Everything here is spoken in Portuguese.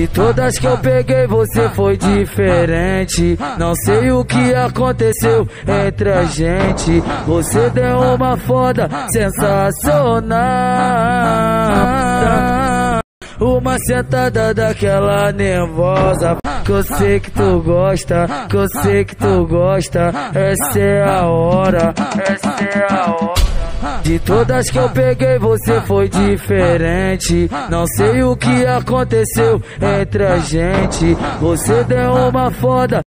De todas que eu peguei você foi diferente. Não sei o que aconteceu entre a gente. Você deu uma foda sensacional. Uma sentada daquela nervosa, que eu sei que tu gosta, que eu sei que tu gosta. Essa é a hora, essa é a hora. De todas que eu peguei você foi diferente. Não sei o que aconteceu entre a gente. Você deu uma foda